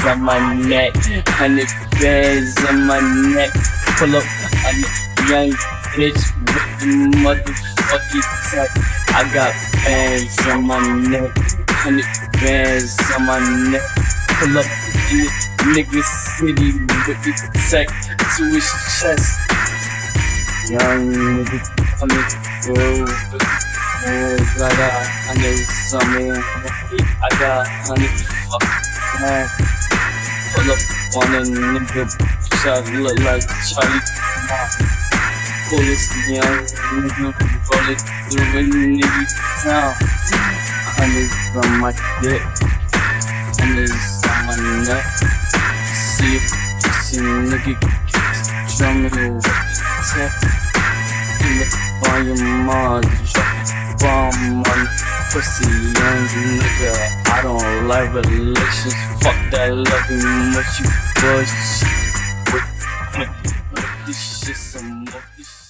on my neck, 100 bands on my neck. Pull up on the young bitch with the motherfucking tech. I got bands on my neck, 100 bands on my neck. Pull up in the nigga city with the tech to his chest. Young nigga coming through. I got 100 something. I got 100 fucking man. Pull up on a nigga, shot look like Charlie. Coolest young nigga, roll it through a nigga town. 100 on my dick, 100 on my neck. See a nigga drumming with tech. Look on your mom, drop bomb on pussy, young nigga. I don't like relations, fuck that loving much you bullshit. This shit some more.